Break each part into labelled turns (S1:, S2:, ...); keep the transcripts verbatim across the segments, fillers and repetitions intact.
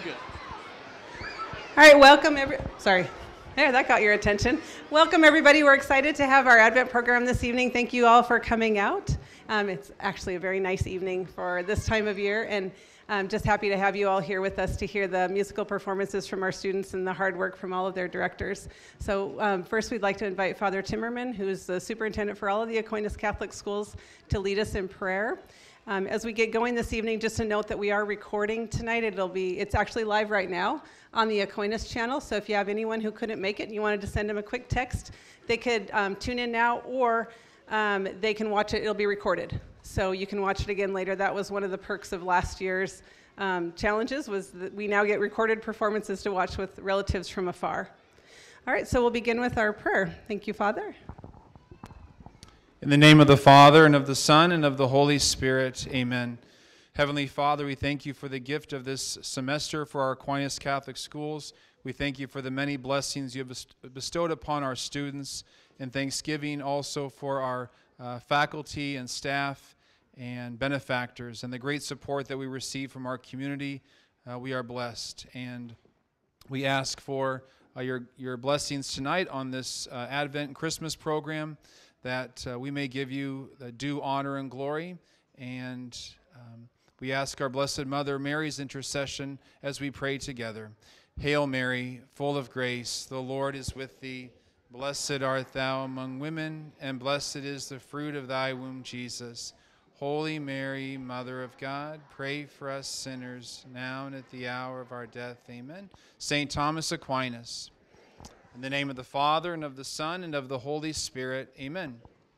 S1: good.
S2: All right, welcome every, sorry. There, that got your attention. Welcome everybody. We're excited to have our Advent program this evening. Thank you all for coming out. Um, it's actually a very nice evening for this time of year, and I'm just happy to have you all here with us to hear the musical performances from our students and the hard work from all of their directors. So um, first we'd like to invite Father Timmerman, who's the superintendent for all of the Aquinas Catholic schools, to lead us in prayer. Um, as we get going this evening, just to note that we are recording tonight. It'll be, it's actually live right now on the Aquinas channel. So if you have anyone who couldn't make it and you wanted to send them a quick text, they could um, tune in now, or um, they can watch it. It'll be recorded. So you can watch it again later. That was one of the perks of last year's um, challenges, was that we now get recorded performances to watch with relatives from afar. All right, so we'll begin with our prayer. Thank you, Father.
S3: In the name of the Father, and of the Son, and of the Holy Spirit, amen. Heavenly Father, we thank you for the gift of this semester for our Aquinas Catholic schools. We thank you for the many blessings you have bestowed upon our students, and thanksgiving also for our uh, faculty and staff and benefactors, and the great support that we receive from our community. Uh, we are blessed, and we ask for uh, your, your blessings tonight on this uh, Advent and Christmas program, that uh, we may give you the due honor and glory. And um, we ask our Blessed Mother Mary's intercession as we pray together. Hail Mary, full of grace, the Lord is with thee. Blessed art thou among women, and blessed is the fruit of thy womb, Jesus. Holy Mary, Mother of God, pray for us sinners, now and at the hour of our death. Amen. Saint Thomas Aquinas. In the name of the Father, and of the Son, and of the Holy Spirit, amen.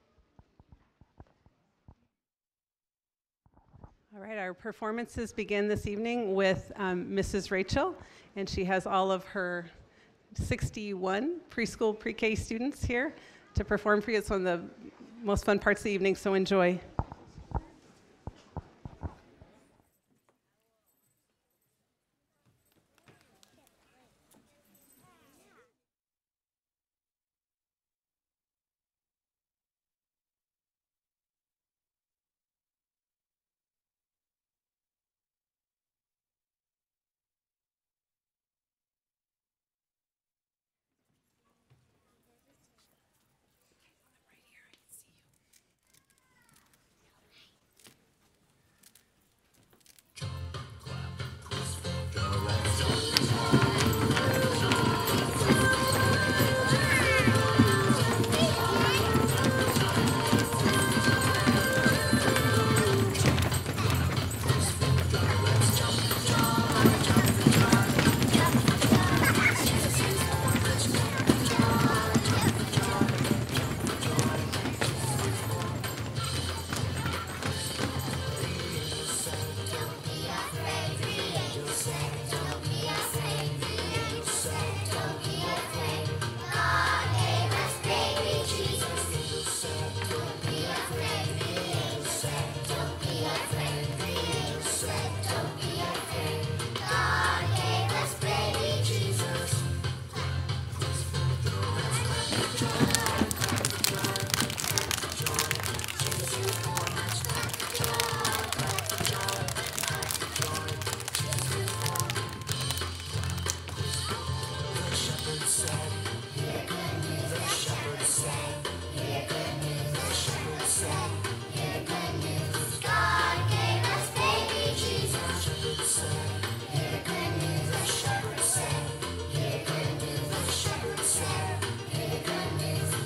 S2: All right, our performances begin this evening with um, Missus Rachel, and she has all of her sixty-one preschool pre-K students here to perform for you. It's one of the most fun parts of the evening, so enjoy.
S4: Hear good news,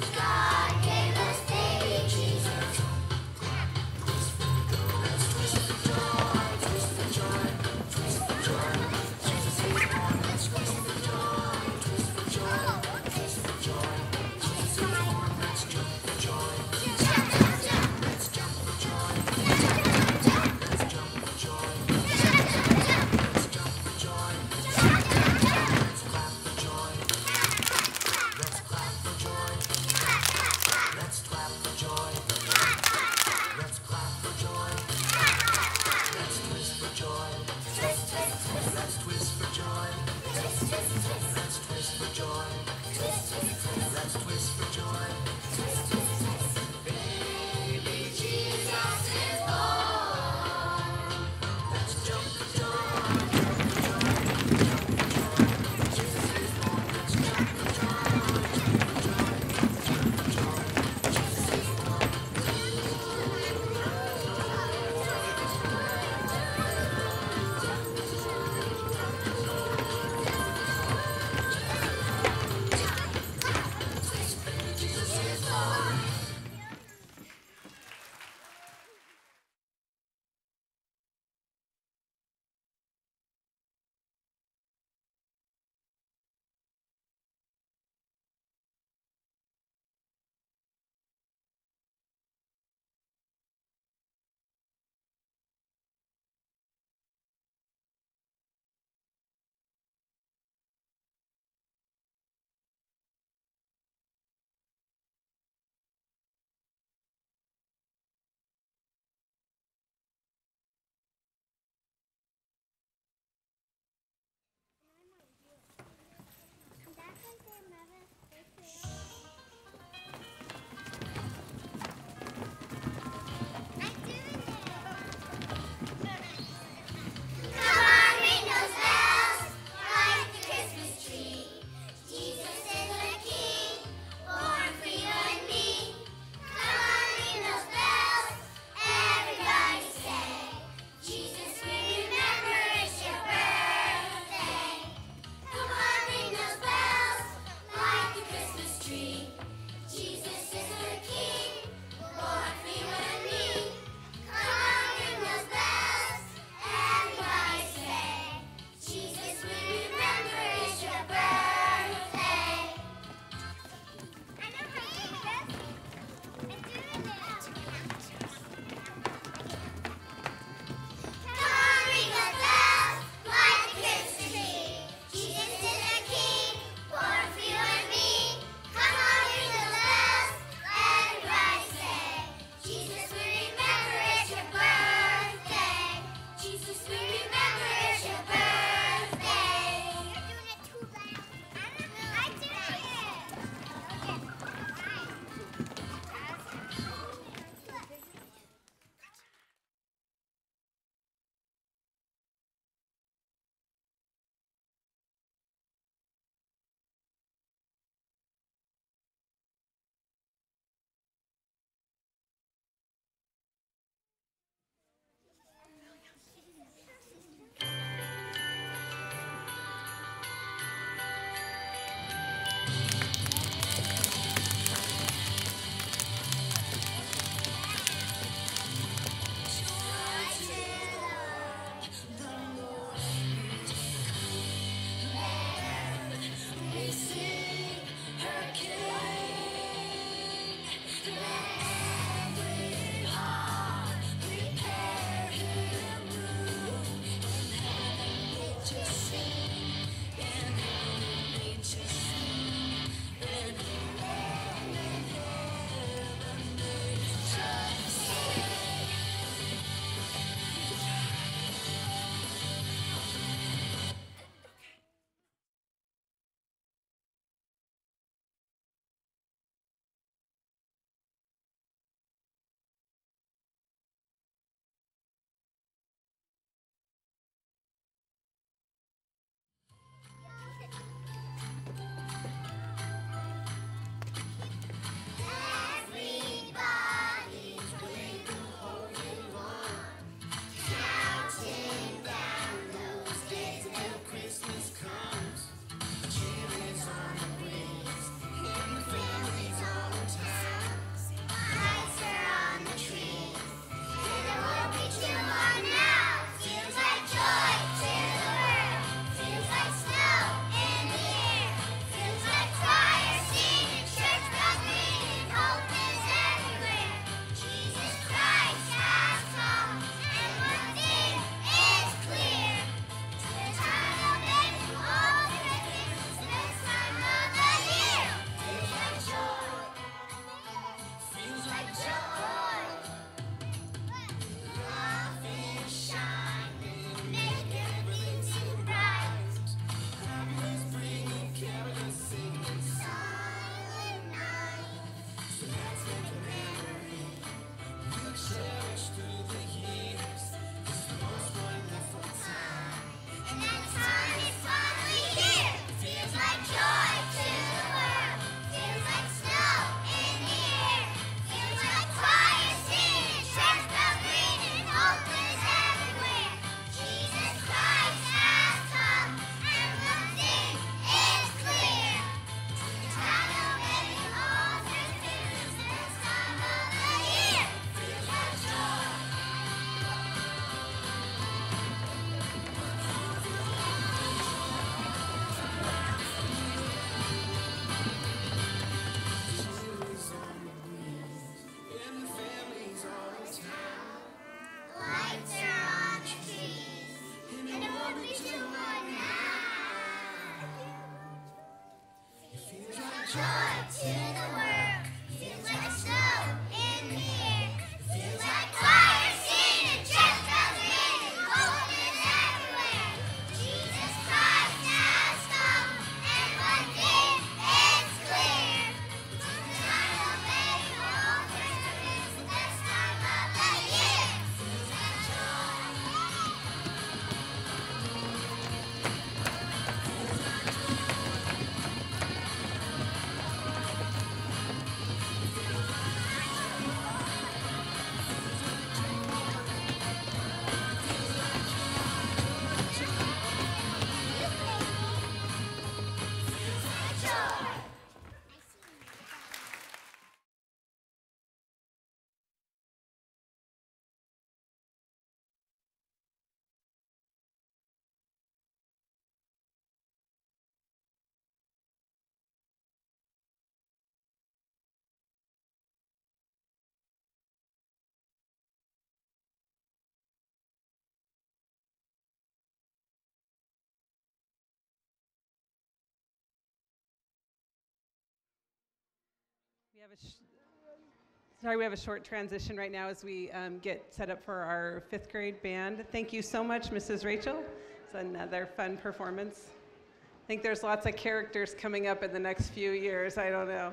S2: have a sh- sorry, we have a short transition right now as we um, get set up for our fifth grade band. Thank you so much, Missus Rachel. It's another fun performance. I think there's lots of characters coming up in the next few years. I don't know.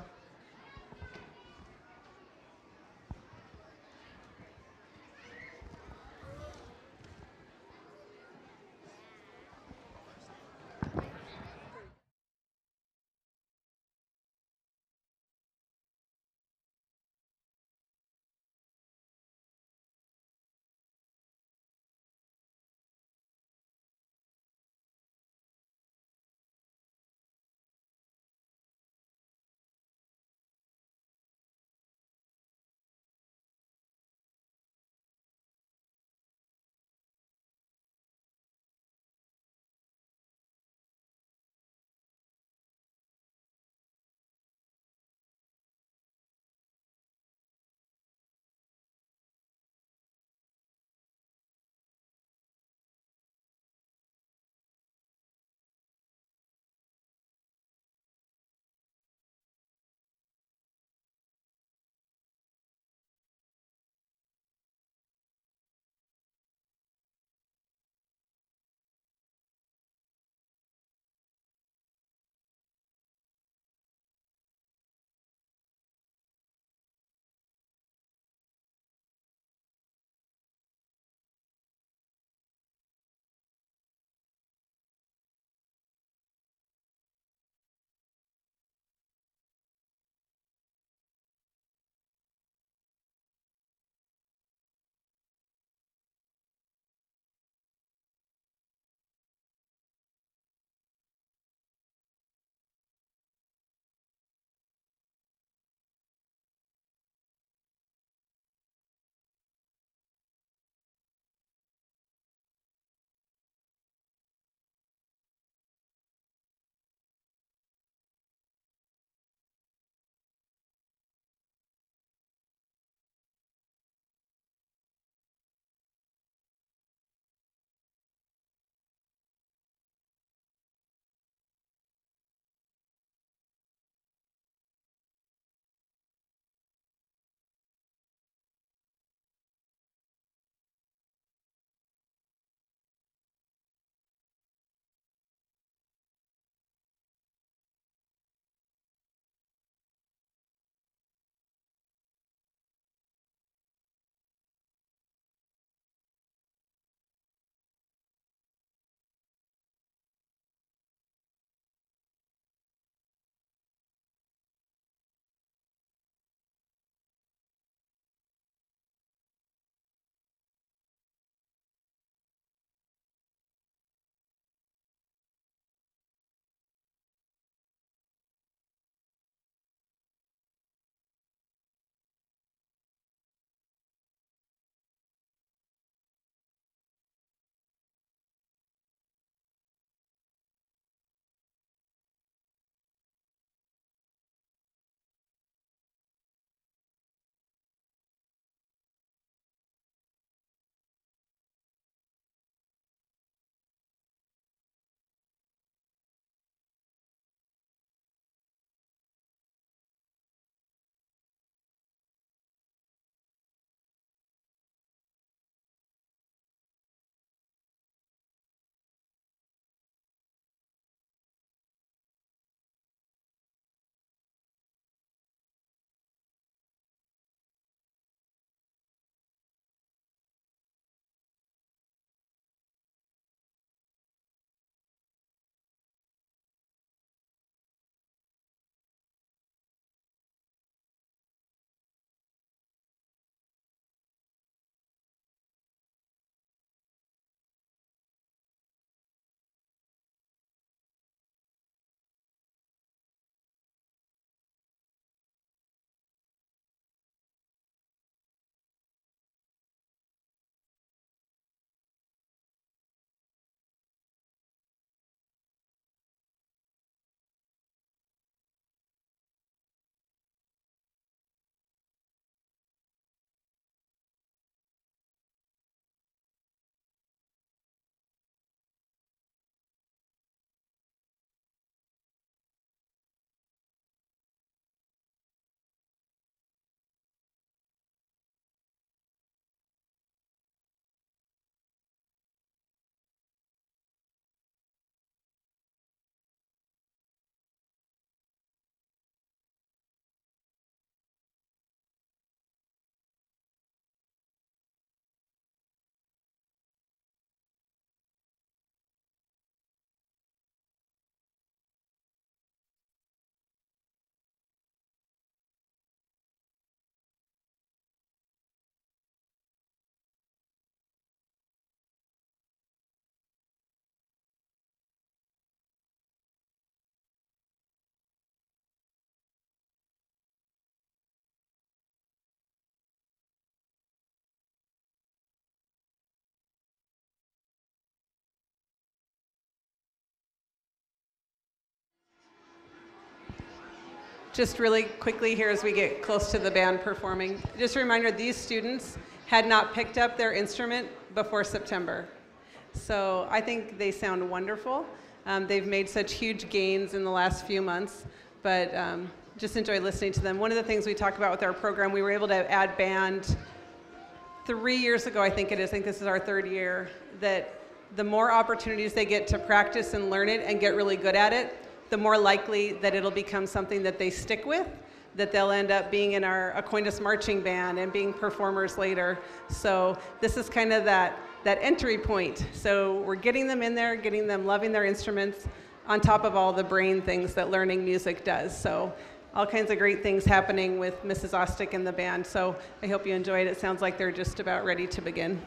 S2: just really quickly here as we get close to the band performing, just a reminder, these students had not picked up their instrument before September. So I think they sound wonderful. Um, they've made such huge gains in the last few months, but um, just enjoy listening to them. One of the things we talk about with our program, we were able to add band three years ago, I think it is, I think this is our third year, that the more opportunities they get to practice and learn it and get really good at it, the more likely that it'll become something that they stick with, that they'll end up being in our Aquinas marching band and being performers later. So this is kind of that, that entry point. So we're getting them in there, getting them loving their instruments on top of all the brain things that learning music does. So all kinds of great things happening with Missus Ostick and the band. So I hope you enjoyed it. It sounds like they're just about ready to begin.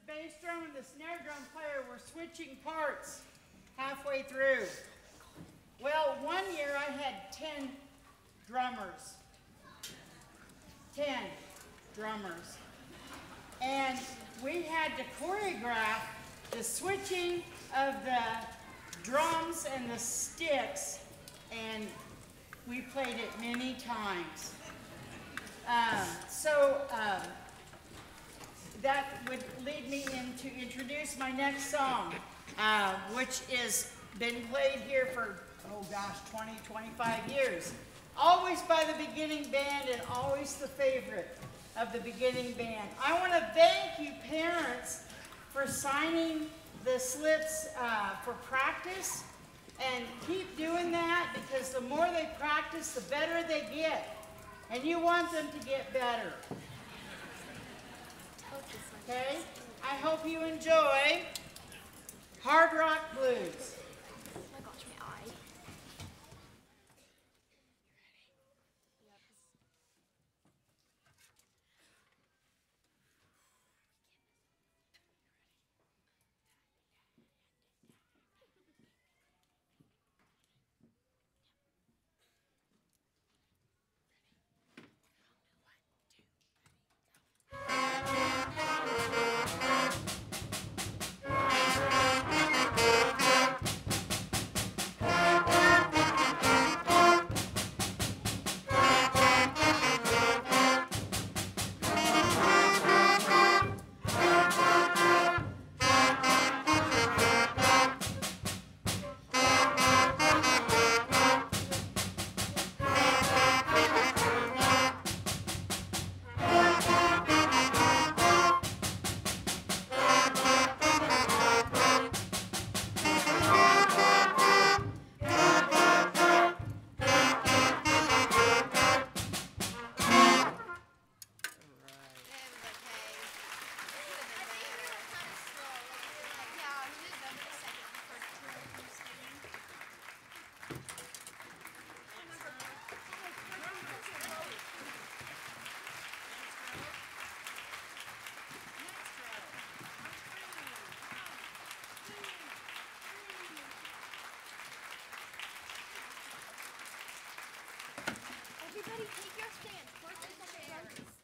S1: bass drum and the snare drum player were switching parts halfway through. Well, one year I had ten drummers. ten drummers. And we had to choreograph the switching of the drums and the sticks, and we played it many times. Um, so um, that would lead me in to introduce my next song, uh, which has been played here for, oh gosh, twenty, twenty-five years. Always by the beginning band and always the favorite of the beginning band. I want to thank you parents for signing the slips uh, for practice, and keep doing that, because the more they practice, the better they get. And you want them to get better. Okay? I hope you enjoy Hard Rock Blues.
S4: Everybody take your stand. First, take your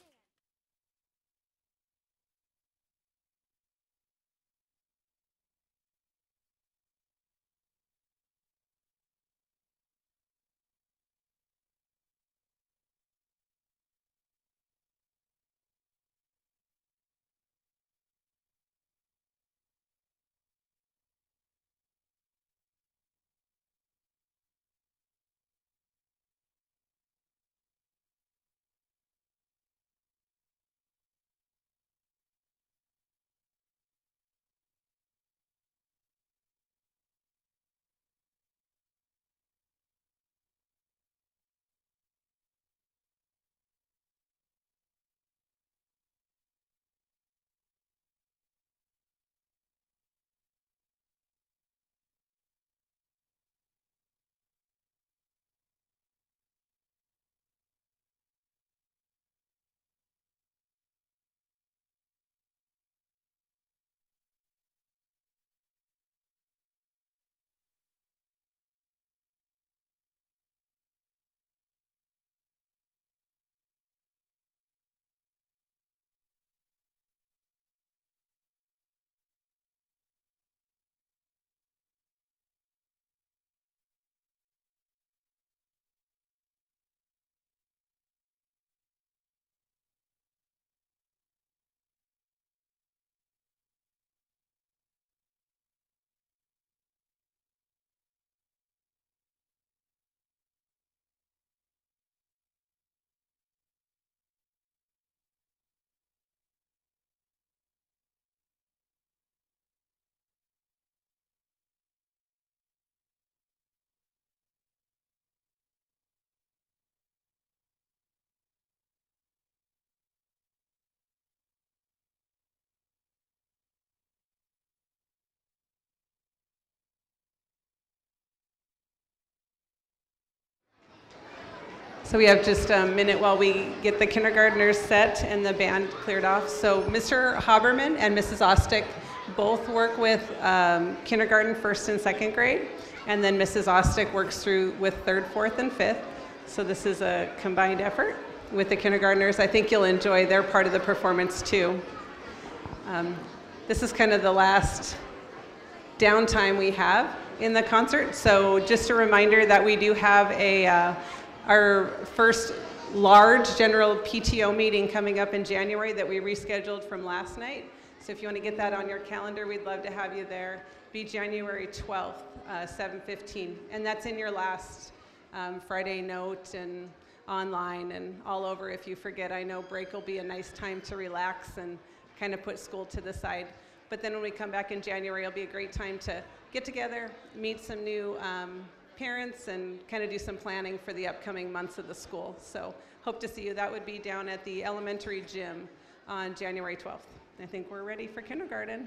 S2: So we have just a minute while we get the kindergartners set and the band cleared off. So Mister Haberman and Missus Ostick both work with um, kindergarten, first and second grade, and then Missus Ostick works through with third, fourth, and fifth. So this is a combined effort with the kindergartners. I think you'll enjoy their part of the performance too. Um, this is kind of the last downtime we have in the concert. So just a reminder that we do have a uh, our first large general P T O meeting coming up in January that we rescheduled from last night. So if you want to get that on your calendar, we'd love to have you there. Be January twelfth, uh, seven fifteen. And that's in your last um, Friday note and online and all over if you forget. I know break will be a nice time to relax and kind of put school to the side. But then when we come back in January, it'll be a great time to get together, meet some new um, parents, and kind of do some planning for the upcoming months of the school. So hope to see you. That would be down at the elementary gym on January twelfth. I think we're ready for kindergarten.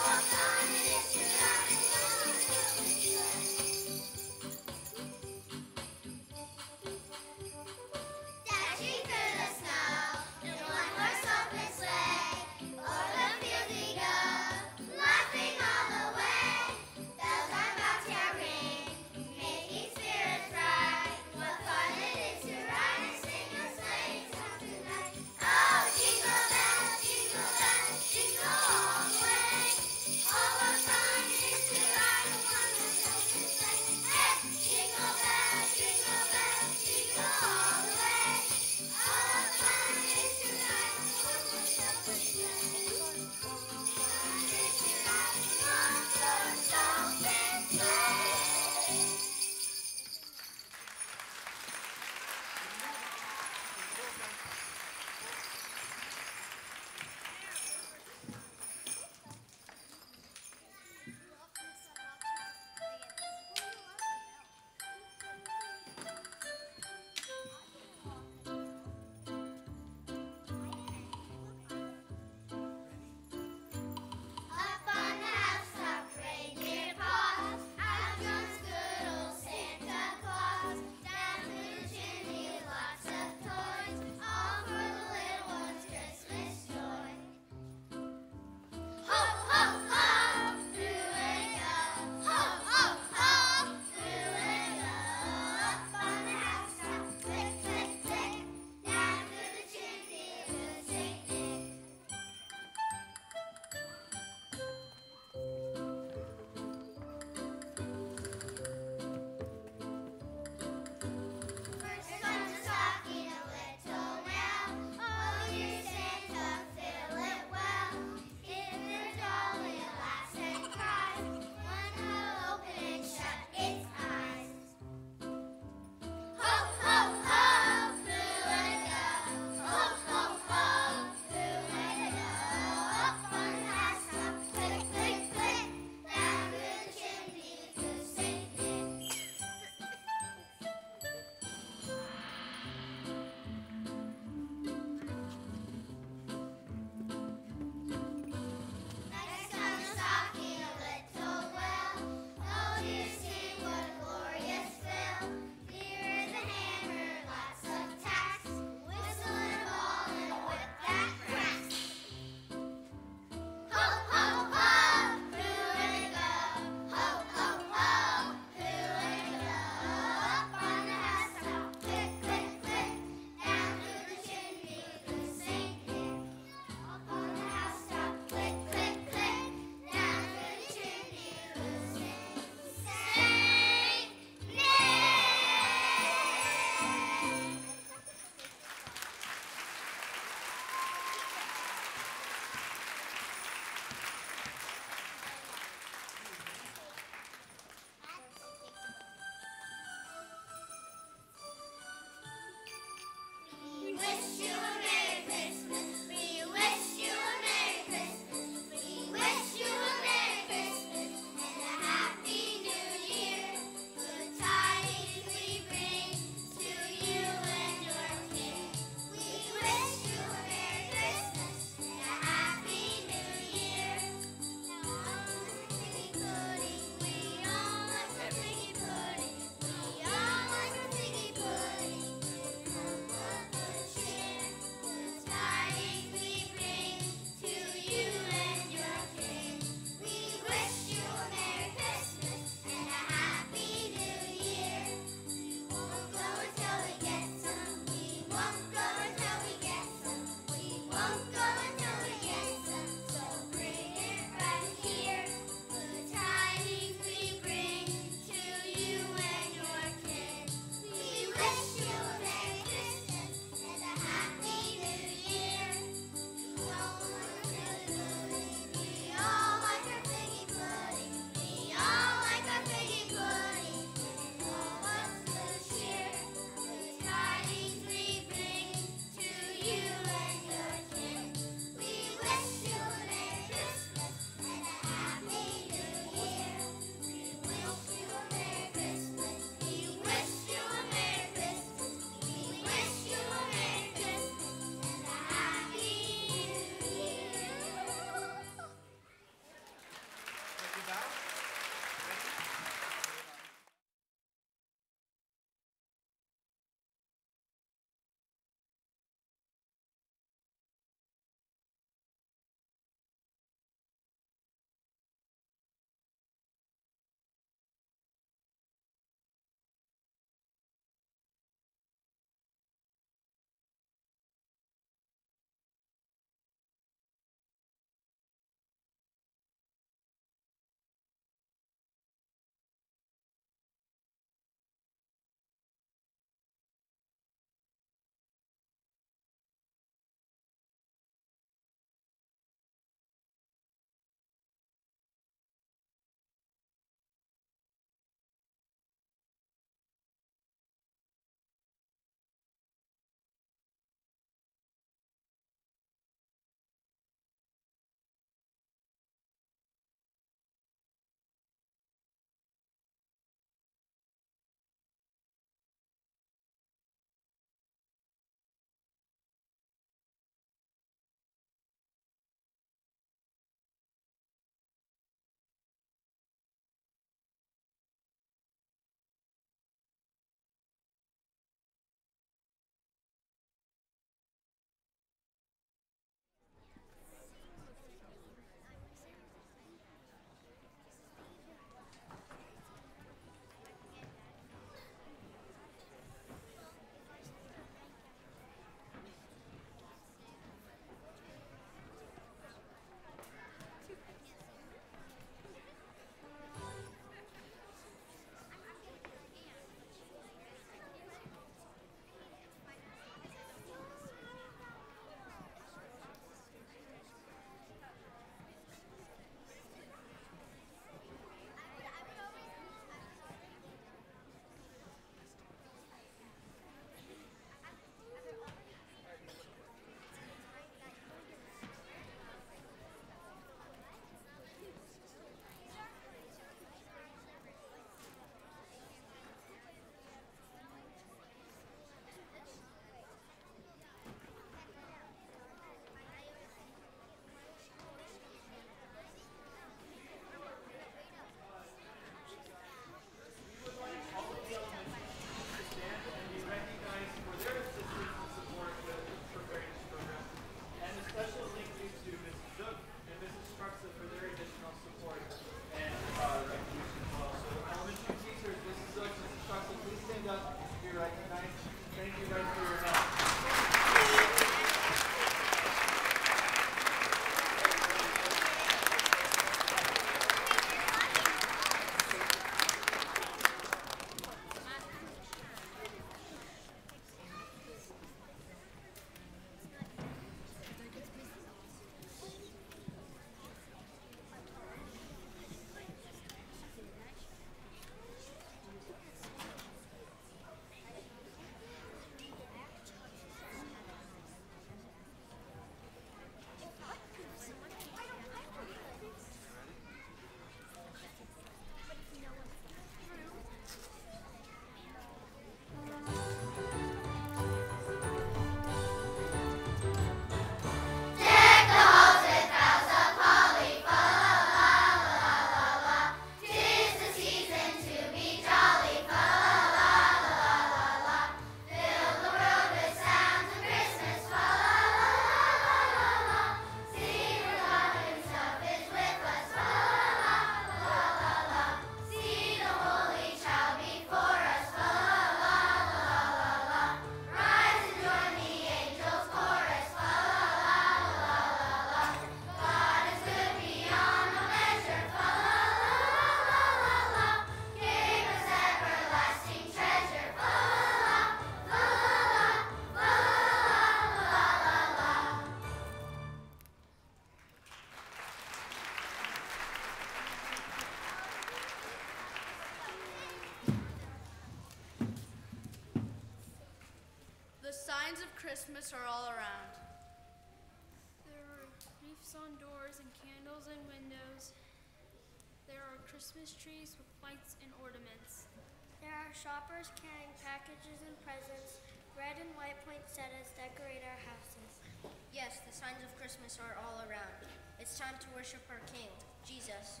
S5: signs of Christmas are all around.
S6: There are wreaths on doors and candles in windows. There are Christmas trees with lights and ornaments.
S4: There are shoppers carrying packages and presents. Red and white poinsettias decorate our houses.
S7: Yes, the signs of Christmas are all around. It's time to worship our King, Jesus.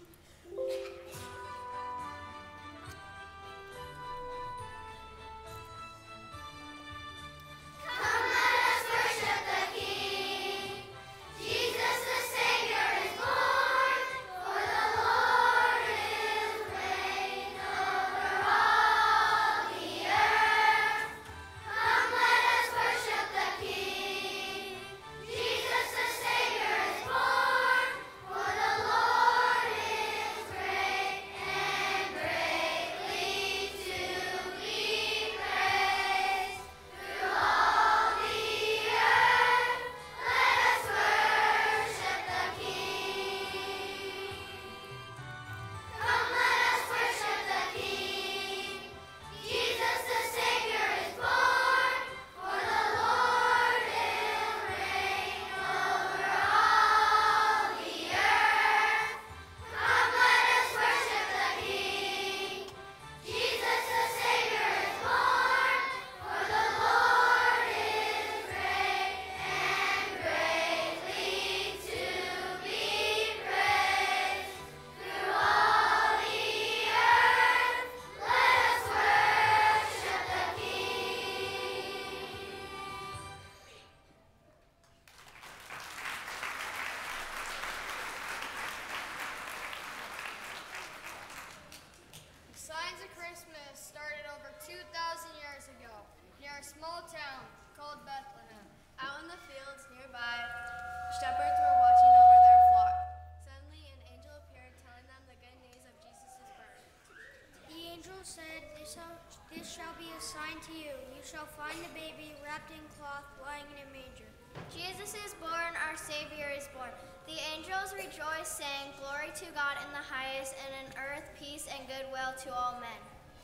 S5: Signs of Christmas started over two thousand years ago near a small town called Bethlehem. Out in the fields nearby, shepherds were watching over their flock. Suddenly, an angel appeared telling them the good news of Jesus' birth.
S4: The angel said, this shall, this shall be a sign to you. You shall find a baby wrapped in cloth lying in a manger.
S7: Jesus is born, our Savior is born. The angels rejoice, saying, Glory to God in the highest, and on earth peace and goodwill to all men.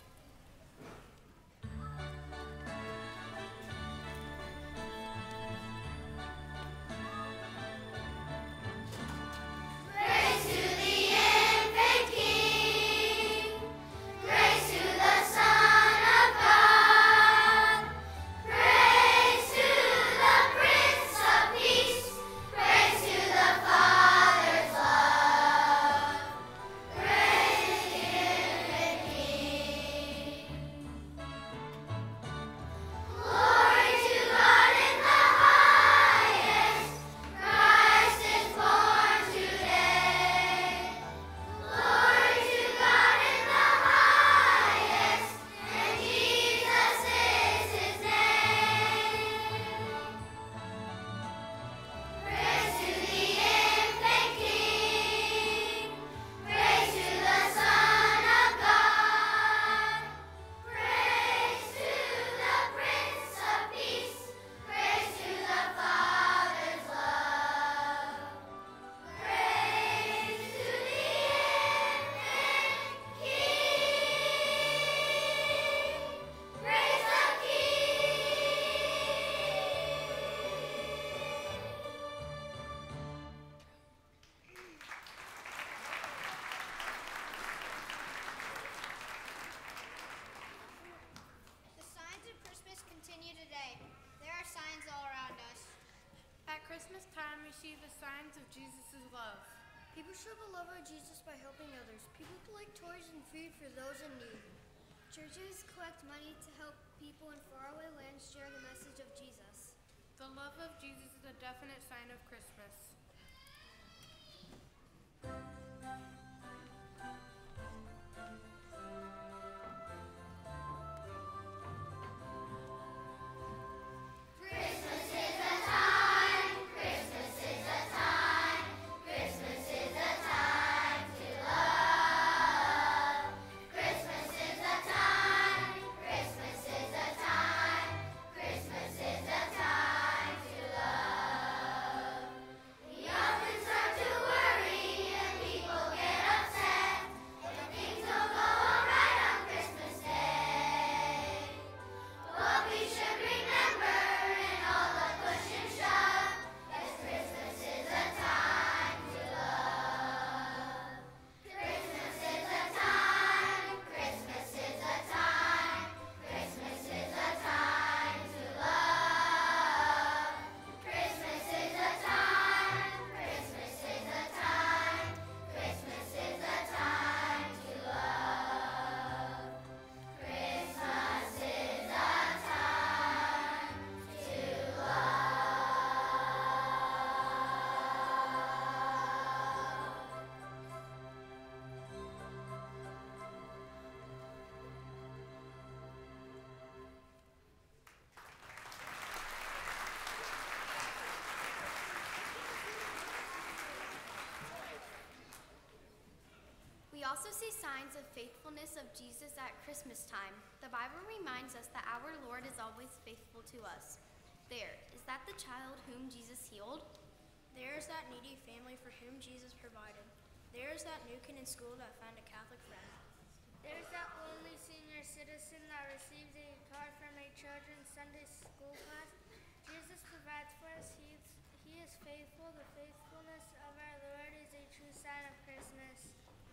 S6: Christmas time, we see the signs of Jesus' love.
S4: People show the love of Jesus by helping others. People collect toys and food for those in need.
S8: Churches collect money to help people in faraway lands share the message of Jesus.
S6: The love of Jesus is a definite sign of Christmas.
S9: also see signs of faithfulness of Jesus at Christmas time. The Bible reminds us that our Lord is always faithful to us. There, is that the child whom Jesus healed?
S4: There is that needy family for whom Jesus provided. There is that new kid in school that found a Catholic friend.
S8: There's that lonely senior citizen that receives a card from a children's Sunday school class. Jesus provides for us. He is, he is faithful. The faithfulness of our Lord is a true sign of Christmas.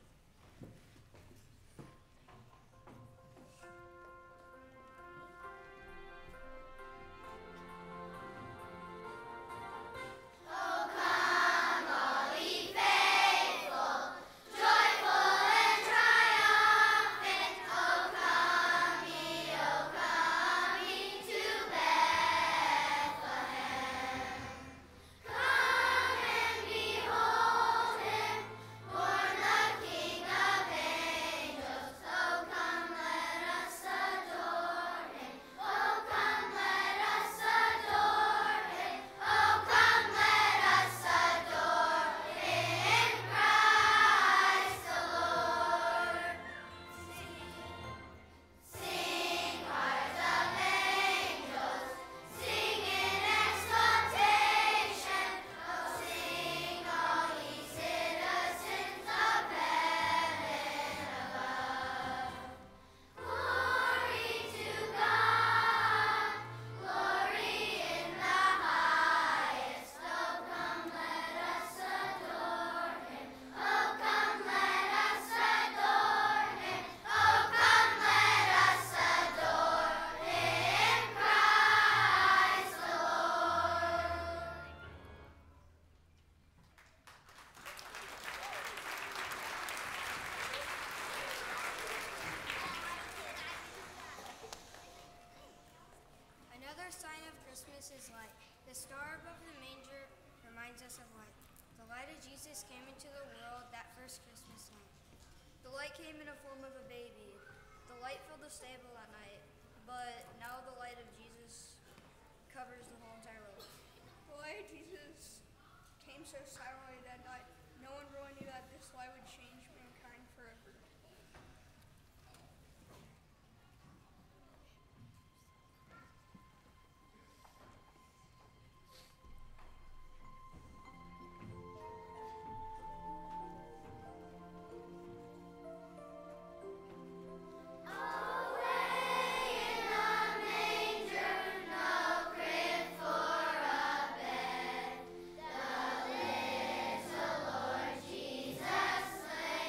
S8: Another sign of Christmas is light. The star above the manger reminds us of light. The light of Jesus came into the world that first Christmas night. The light came in the form of a baby. The light filled the stable at night, but now the light of Jesus covers the whole entire world.
S5: The light of Jesus came so silently that night. No one really knew that this light would change mankind forever.
S7: Jesus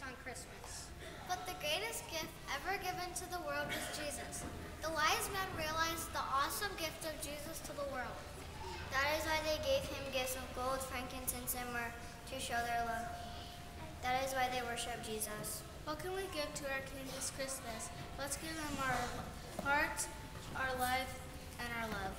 S4: on Christmas.
S7: But the greatest gift ever given to the world was Jesus. The wise men realized the awesome gift of Jesus to the world. That is why they gave him gifts of gold, frankincense, and myrrh to show their love. That is why they worship Jesus.
S6: What can we give to our King this Christmas? Let's give him our hearts, our life, and our love.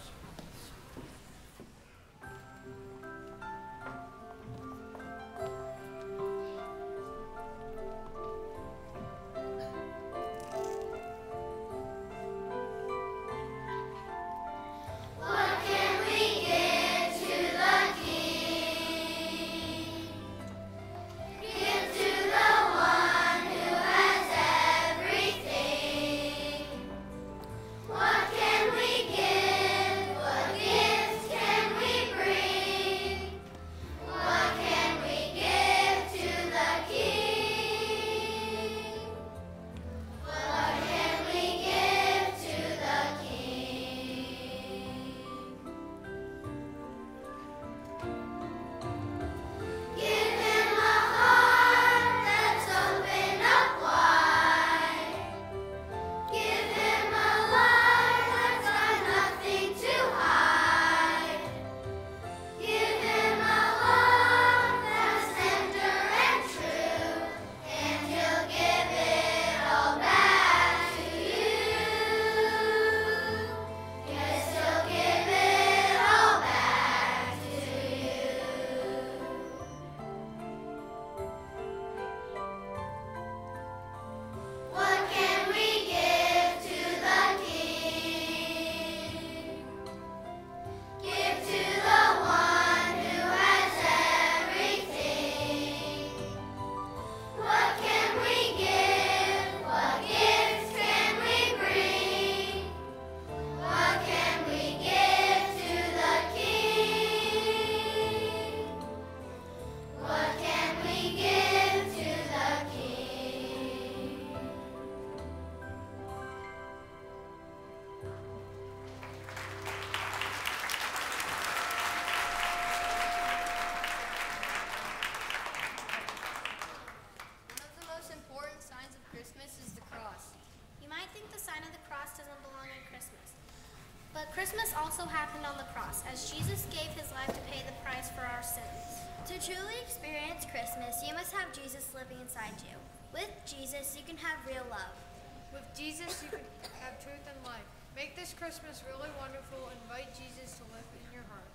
S7: Christmas also happened on the cross, as Jesus gave his life to pay the price for our sins. To truly experience Christmas, you must have Jesus living inside you. With Jesus, you can have real love.
S5: With Jesus, you can have truth and life. Make this Christmas really wonderful. Invite Jesus to live in your heart.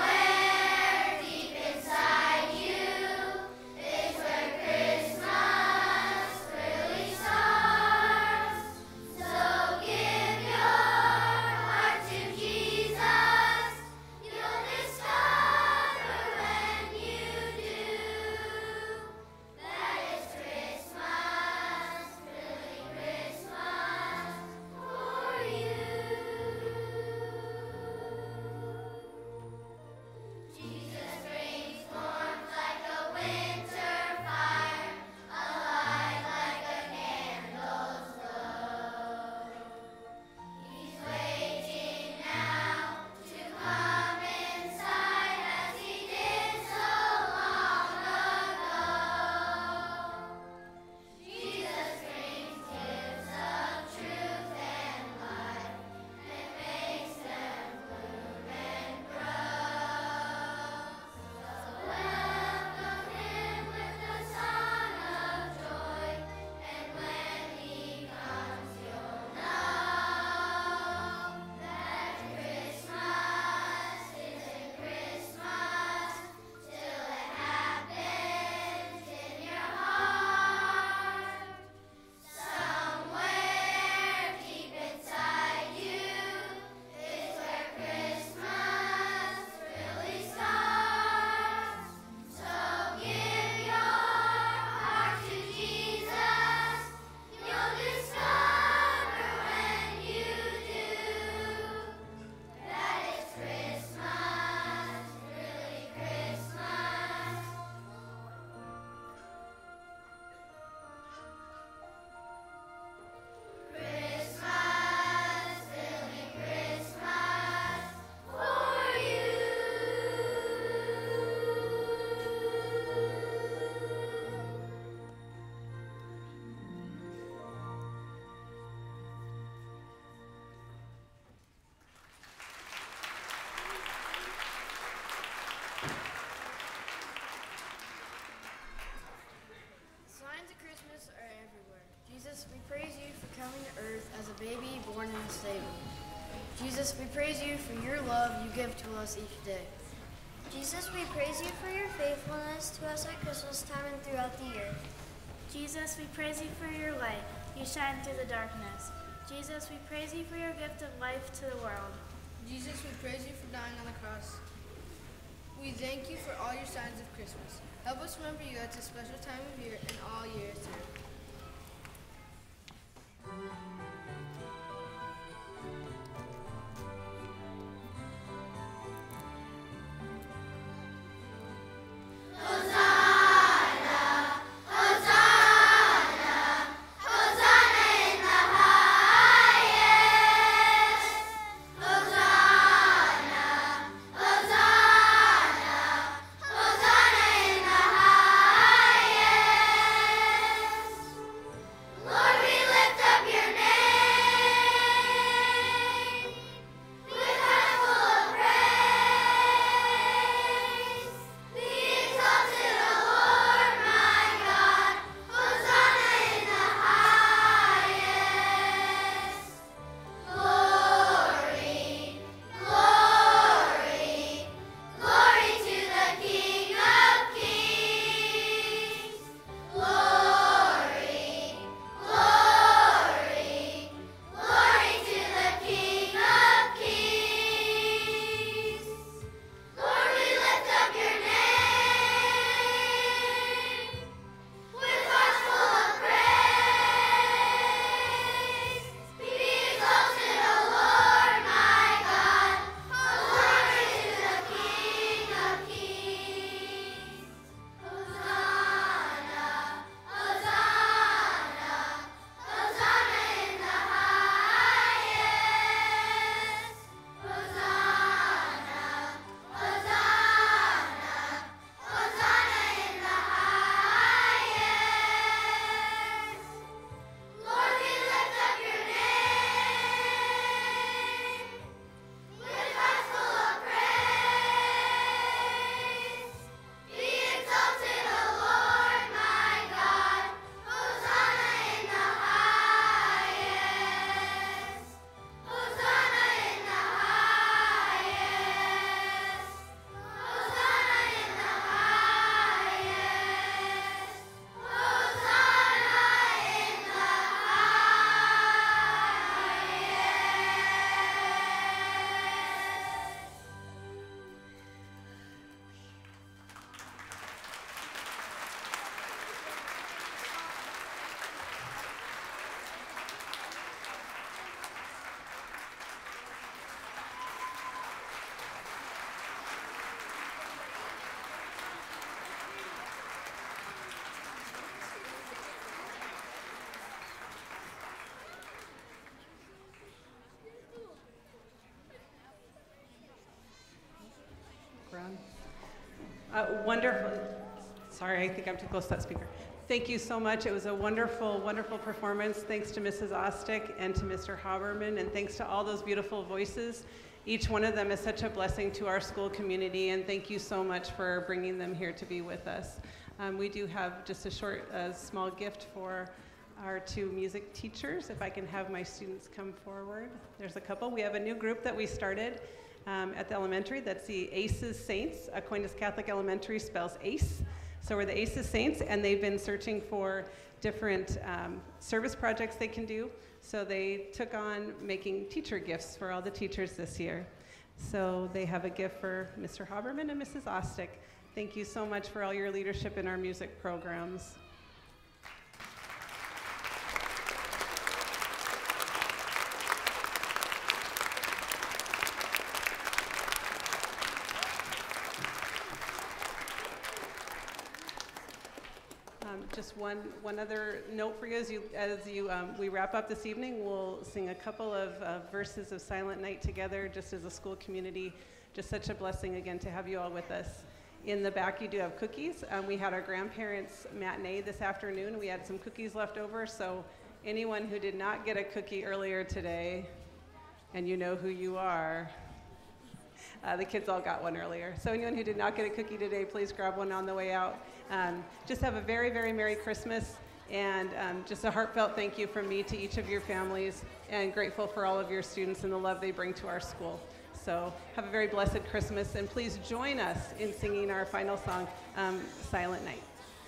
S7: Christmas
S5: Jesus, we praise you for your love you give to us each day.
S7: Jesus, we praise you for your faithfulness to us at Christmas time and throughout the year.
S6: Jesus, we praise you for your light. You shine through the darkness. Jesus, we praise you for your gift of life to the world.
S5: Jesus, we praise you for dying on the cross. We thank you for all your signs of Christmas. Help us remember you at this special time of year and all years through.
S2: Uh, wonderful. Sorry, I think I'm too close to that speaker. Thank you so much. It was a wonderful, wonderful performance. Thanks to Missus Ostick and to Mister Haberman, and thanks to all those beautiful voices. Each one of them is such a blessing to our school community, and thank you so much for bringing them here to be with us. Um, we do have just a short, uh, small gift for our two music teachers. If I can have my students come forward. There's a couple. We have a new group that we started um, at the elementary. That's the Aces Saints. Aquinas Catholic Elementary spells ACE. So we're the Aces Saints, and they've been searching for different um, service projects they can do. So they took on making teacher gifts for all the teachers this year. So they have a gift for Mister Haberman and Missus Ostick. Thank you so much for all your leadership in our music programs. Um, just one, one other note for you as you, as you um, we wrap up this evening, we'll sing a couple of uh, verses of Silent Night together just as a school community. Just such a blessing again to have you all with us. In the back you do have cookies. Um, we had our grandparents' matinee this afternoon. We had some cookies left over, so anyone who did not get a cookie earlier today, and you know who you are, Uh, the kids all got one earlier. So anyone who did not get a cookie today, please grab one on the way out. Um, just have a very, very Merry Christmas. And um, just a heartfelt thank you from me to each of your families, and grateful for all of your students and the love they bring to our school. So have a very blessed Christmas, and please join us in singing our final song, um, Silent Night.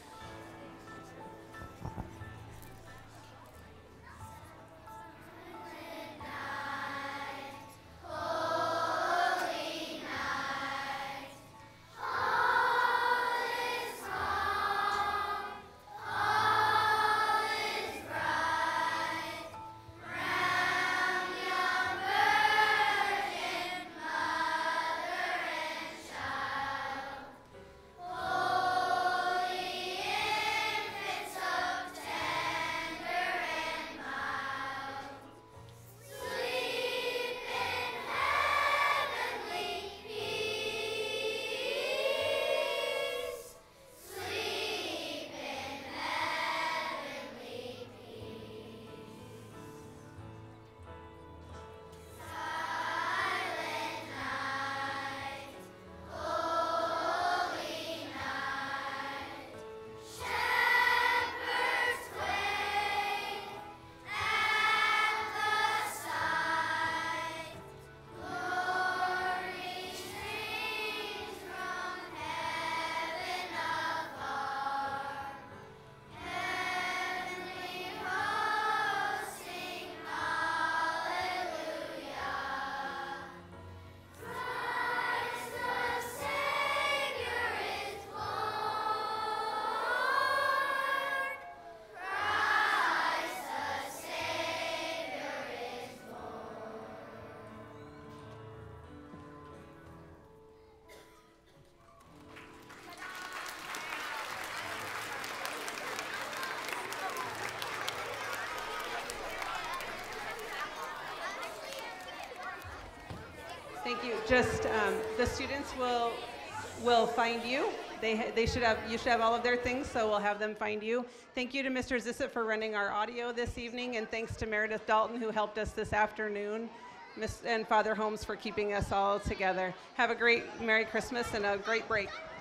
S2: Thank you. Just um, the students will will find you. They they should have you should have all of their things, so we'll have them find you. Thank you to Mister Zissett for running our audio this evening, and thanks to Meredith Dalton who helped us this afternoon, Miss and Father Holmes for keeping us all together. Have a great Merry Christmas and a great break.